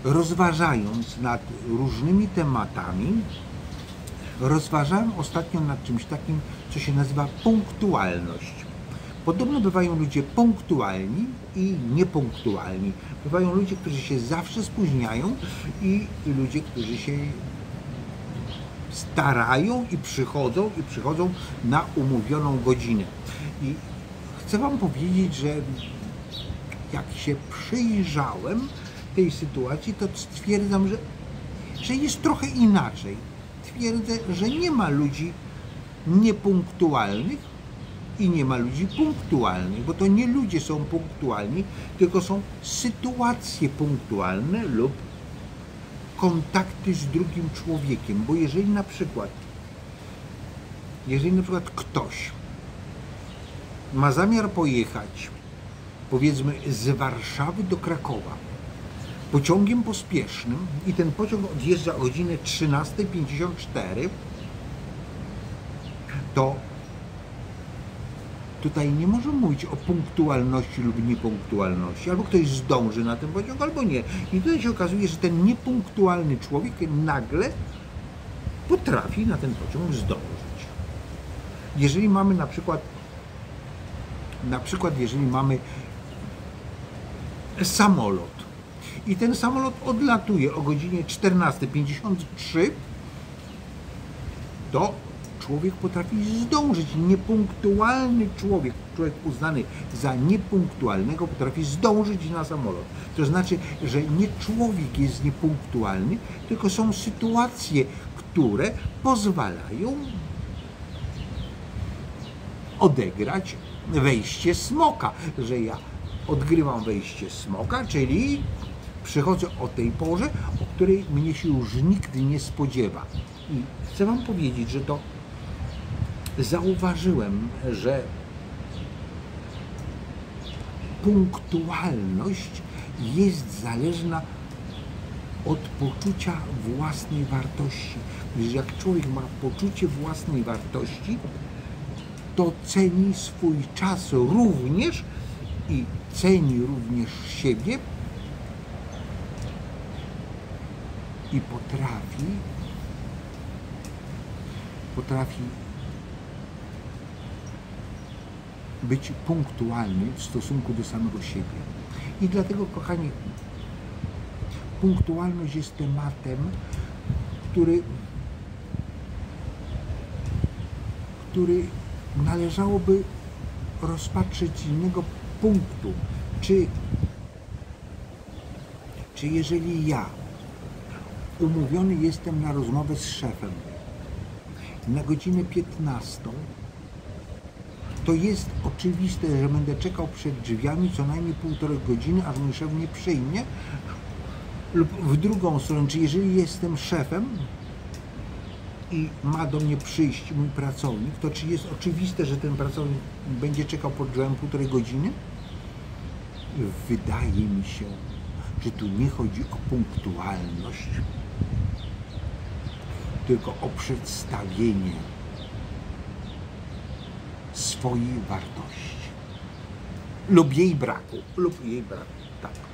rozważając nad różnymi tematami, rozważałem ostatnio nad czymś takim, co się nazywa punktualność. Podobno bywają ludzie punktualni i niepunktualni. Bywają ludzie, którzy się zawsze spóźniają i ludzie, którzy się starają i przychodzą na umówioną godzinę. I chcę wam powiedzieć, że jak się przyjrzałem tej sytuacji, to stwierdzam, że jest trochę inaczej. Twierdzę, że nie ma ludzi niepunktualnych i nie ma ludzi punktualnych, bo to nie ludzie są punktualni, tylko są sytuacje punktualne lub kontakty z drugim człowiekiem, bo jeżeli na przykład ktoś ma zamiar pojechać, powiedzmy, z Warszawy do Krakowa pociągiem pospiesznym i ten pociąg odjeżdża o godzinę 13:54, to tutaj nie możemy mówić o punktualności lub niepunktualności. Albo ktoś zdąży na ten pociąg, albo nie. I tutaj się okazuje, że ten niepunktualny człowiek nagle potrafi na ten pociąg zdążyć. Jeżeli mamy na przykład jeżeli mamy samolot i ten samolot odlatuje o godzinie 14:53, to człowiek potrafi zdążyć. Niepunktualny człowiek uznany za niepunktualnego, potrafi zdążyć na samolot. To znaczy, że nie człowiek jest niepunktualny, tylko są sytuacje, które pozwalają odegrać wejście smoka, że ja odgrywam wejście smoka, czyli przychodzę o tej porze, o której mnie się już nigdy nie spodziewa. I chcę wam powiedzieć, że to zauważyłem, że punktualność jest zależna od poczucia własnej wartości. Gdyż jak człowiek ma poczucie własnej wartości, to ceni swój czas również i ceni również siebie i potrafi być punktualny w stosunku do samego siebie. I dlatego, kochani, punktualność jest tematem, który należałoby rozpatrzeć z innego punktu. Czy jeżeli ja umówiony jestem na rozmowę z szefem na godzinę 15, to jest oczywiste, że będę czekał przed drzwiami co najmniej 1,5 godziny, aż mój szef mnie przyjmie, lub w drugą stronę, czy jeżeli jestem szefem i ma do mnie przyjść mój pracownik, to czy jest oczywiste, że ten pracownik będzie czekał pod drzwiami 1,5 godziny? Wydaje mi się, że tu nie chodzi o punktualność, tylko o przedstawienie swojej wartości lub jej braku, tak.